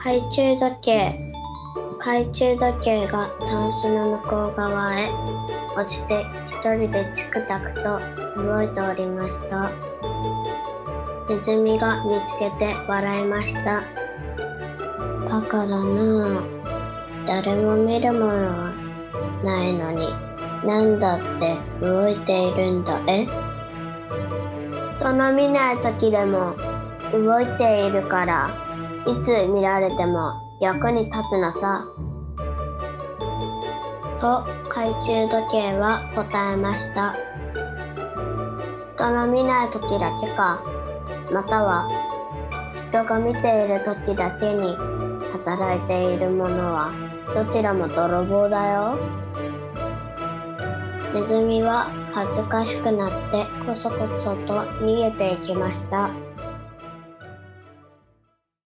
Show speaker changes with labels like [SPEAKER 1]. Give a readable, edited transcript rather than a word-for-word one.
[SPEAKER 1] 懐中時計。懐中時計がタンスの向こう側へ落ちて一人でチクタクと動いておりました。ネズミが見つけて笑いました。バカだなあ。誰も見るものはないのに、なんだって動いているんだ。人の見ない時でも動いているから、いつ見られても役に立つのさ。と懐中時計は答えました。人の見ない時だけか、または人が見ている時だけに働いているものはどちらも泥棒だよ。ネズミは恥ずかしくなってこそこそと逃げていきました。